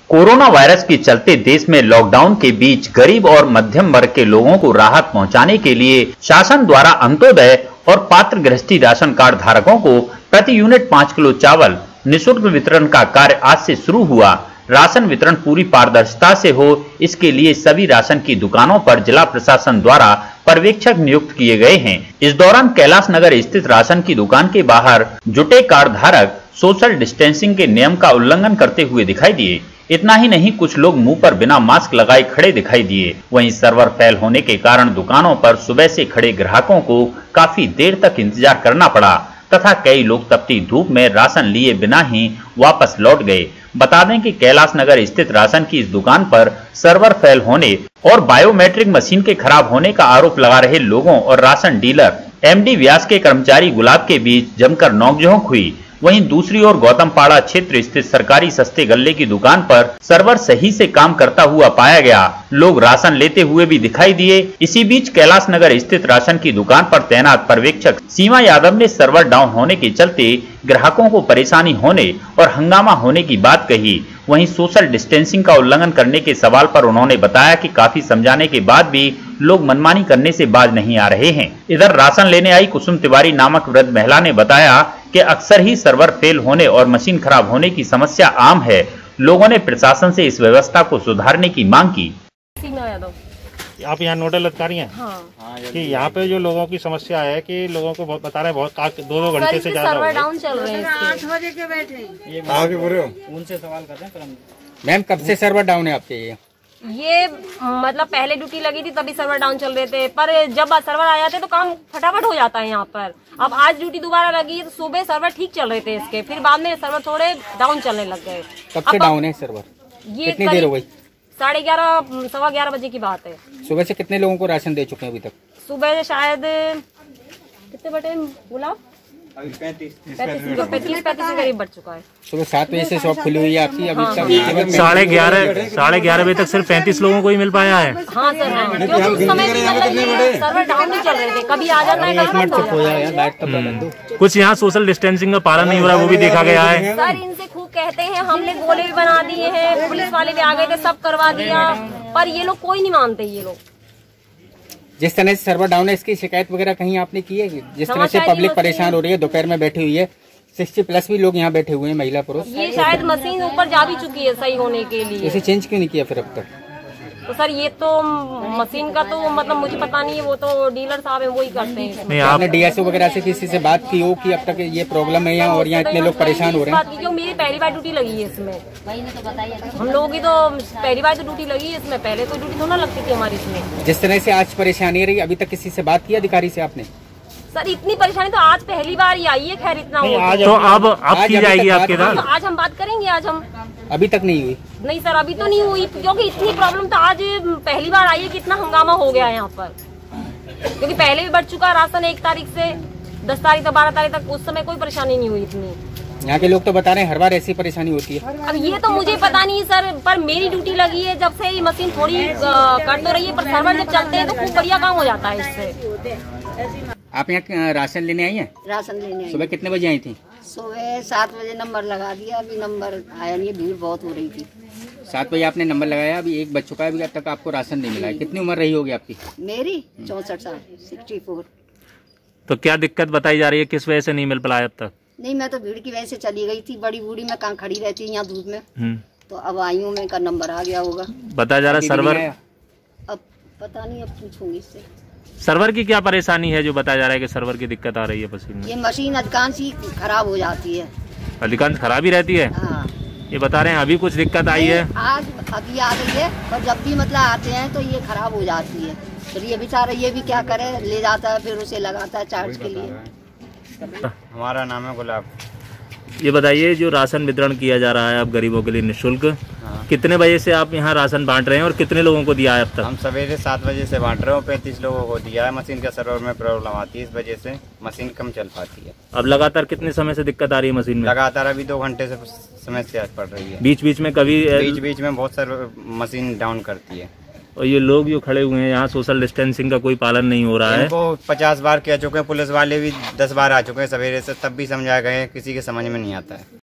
Corona virus के चलते देश में लॉकडाउन के बीच गरीब और मध्यम वर्ग के लोगों को राहत पहुंचाने के लिए शासन द्वारा अंत्योदय और पात्र गृहस्थी राशन कार्ड धारकों को प्रति यूनिट 5 किलो चावल निःशुल्क वितरण का कार्य आज से शुरू हुआ। राशन वितरण पूरी पारदर्शिता से हो, इसके लिए सभी राशन की दुकानों पर जिला प्रशासन द्वारा पर्यवेक्षक नियुक्त किए गए हैं। इस दौरान कैलाश नगर स्थित राशन की दुकान के बाहर जुटे कार्ड धारक सोशल डिस्टेंसिंग के नियम का उल्लंघन करते हुए दिखाई दिए। इतना ही नहीं, कुछ लोग मुंह पर बिना मास्क लगाए खड़े दिखाई दिए। वहीं सर्वर फेल होने के कारण दुकानों पर सुबह से खड़े ग्राहकों को काफी देर तक इंतजार करना पड़ा तथा कई लोग तपती धूप में राशन लिए बिना ही वापस लौट गए। बता दें कि कैलाश नगर स्थित राशन की इस दुकान पर सर्वर फेल होने और बायोमेट्रिक मशीन के खराब होने का आरोप लगा रहे लोगों और राशन डीलर एमडी व्यास के कर्मचारी गुलाब के बीच जमकर नोकझोंक हुई। वहीं दूसरी ओर गौतमपाड़ा क्षेत्र स्थित सरकारी सस्ते गल्ले की दुकान पर सर्वर सही से काम करता हुआ पाया गया। लोग राशन लेते हुए भी दिखाई दिए। इसी बीच कैलाश नगर स्थित राशन की दुकान पर तैनात पर्यवेक्षक सीमा यादव ने सर्वर डाउन होने के चलते ग्राहकों को परेशानी होने और हंगामा होने की बात कही। वहीं सोशल डिस्टेंसिंग का उल्लंघन करने के सवाल पर उन्होंने बताया कि काफी समझाने के बाद भी लोग मनमानी करने से बाज नहीं आ रहे हैं। इधर राशन लेने आई कुसुम तिवारी नामक वृद्ध महिला ने बताया कि अक्सर ही सर्वर फेल होने और मशीन खराब होने की समस्या आम है। लोगों ने प्रशासन से इस व्यवस्था को सुधारने की मांग की। आप यहाँ नोडल अधिकारी हैं? हाँ। कि यहाँ पे जो लोगों की समस्या है कि लोगों को बहुत बता रहे हैं, बहुत 2-2 घंटे से ज्यादा सर्वर डाउन चल रहे हैं। 8 बजे के बैठे आगे बोल रहे हो, उनसे सवाल कर रहे हैं। मैम कब से सर्वर डाउन है आपके? ये मतलब पहले ड्यूटी लगी थी तभी सर्वर डाउन चल रहे थे, पर जब सर्वर आ जाते तो काम फटाफट हो जाता है यहाँ पर। अब आज ड्यूटी दोबारा लगी है तो सुबह सर्वर ठीक चल रहे थे इसके, फिर बाद में सर्वर थोड़े डाउन चलने लग गए। कब से डाउन है सर्वर? ये कितनी देर हो गई? 11:30 सवा 11 बजे की बात है। सुबह से कितने लोगों को राशन दे चुके हैं अभी तक? सुबह शायद कितने बटे बोला 35 के करीब बढ़ चुका है। सुबह 7 बजे से शॉप खुली हुई है आपकी, अभी तक 11:30 बजे तक सिर्फ 35 लोगों को ही मिल पाया है। हाँ सर, हाँ। क्योंकि उस समय भी मतलब सर्वर डाउन नहीं चल रहे थे, कभी आ जाता है। कुछ यहाँ सोशल डिस्टेंसिंग का पालन नहीं हो रहा, वो भी देखा गया है। सर इनसे खूब कहते हैं, हमने गोले भी बना दिए हैं, पुलिस वाले भी आ गए थे, सब करवा दिया, पर ये लोग कोई नहीं मानते। ये लोग जिस तरह से सर्वर डाउन है, इसकी शिकायत वगैरह कहीं आपने की है? जिस तरह से पब्लिक परेशान हो रही है, दोपहर में बैठी हुई है, 60+ भी लोग यहाँ बैठे हुए हैं, महिला पुरुष। ये शायद मशीन ऊपर जा भी चुकी है सही होने के लिए। इसे चेंज क्यों नहीं किया फिर अब तक? तो सर ये तो मशीन का तो मतलब मुझे पता नहीं है, वो तो डीलर साहब है वो ही करते हैं। नहीं, आपने डीएसओ वगैरह से किसी से बात की हो कि अब तक ये प्रॉब्लम है यहाँ और यहाँ इतने लोग परेशान हो रहे हैं? क्योंकि मेरी पहली बार ड्यूटी लगी है इसमें, हम लोगों की तो पहली बार तो ड्यूटी लगी है इसमें, पहले तो ड्यूटी थोड़ा लगती थी हमारी इसमें। जिस तरह से आज परेशानी रही, अभी तक किसी से बात की अधिकारी से आपने? सर इतनी परेशानी तो आज पहली बार ही आई है। खैर इतना तो अब की जाएगी आपके साथ? तो आज हम बात करेंगे। आज हम अभी तक नहीं हुई? नहीं सर, अभी तो नहीं हुई, क्योंकि इतनी प्रॉब्लम तो आज पहली बार आई है कि इतना हंगामा हो गया है यहाँ पर। क्योंकि पहले भी बढ़ चुका राशन 1 तारीख से 10 तारीख तक 12 तारीख तक, उस समय कोई परेशानी नहीं हुई इतनी। यहाँ के लोग तो बता रहे हैं हर बार ऐसी परेशानी होती है। अब ये तो मुझे पता नहीं सर, पर मेरी ड्यूटी लगी है जब से ये मशीन थोड़ी कर तो रही है, पर सर्वर जब चलते हैं तो खूब बढ़िया काम हो जाता है इससे। आप यहाँ राशन लेने आई हैं? राशन लेने आई। सुबह कितने बजे आई थी? सुबह 7 बजे नंबर लगा दिया, अभी नंबर आया नहीं, भीड़ बहुत हो रही थी। 7 बजे आपने नंबर लगाया, अभी 1 बज चुका है, अभी अब तक आपको राशन नहीं मिला है। कितनी उम्र रही होगी आपकी? मेरी 64 साल, 64। तो क्या दिक्कत बताई जा रही है, किस वजह से नहीं मिल पाया अब तक? नहीं, मैं तो भीड़ की वजह से चली गई थी, बड़ी बूढ़ी मैं कहाँ खड़ी रहती है यहाँ धूप में, तो अब आई हूँ मैं, का नंबर आ गया होगा। बताया जा रहा है सर्वर, अब पता नहीं, अब पूछूंगी इससे। सर्वर की क्या परेशानी है जो बताया जा रहा है कि सर्वर की दिक्कत आ रही है मशीन में? ये मशीन अधिकांश ही खराब हो जाती है। अधिकांश खराब ही रहती है? हाँ। ये बता रहे हैं अभी कुछ दिक्कत आई है? आज अभी आ गई है, पर जब भी मतलब आते हैं तो ये खराब हो जाती है। फिर ये बेचारा ये भी क्या करे, ले जाता है फिर उसे लगाता है चार्ज के लिए। हमारा नाम है गुलाब। ये बताइए, जो राशन वितरण किया जा रहा है अब गरीबों के लिए निःशुल्क, कितने बजे से आप यहाँ राशन बांट रहे हैं और कितने लोगों को दिया है अब तक? हम सवेरे 7 बजे से बांट रहे हो, 35 लोगों को दिया है। मशीन का सर्वर में प्रॉब्लम आती है, इस वजह से मशीन कम चल पाती है। अब लगातार कितने समय से दिक्कत आ रही है मशीन में? लगातार अभी 2 घंटे से समस्या पड़ रही है। बीच बीच में कभी बीच में बहुत सारे मशीन डाउन करती है। और ये लोग जो खड़े हुए हैं यहाँ, सोशल डिस्टेंसिंग का कोई पालन नहीं हो रहा है। इनको 50 बार कह चुके हैं, पुलिस वाले भी 10 बार आ चुके हैं सवेरे से, तब भी समझाए गए, किसी के समझ में नहीं आता है।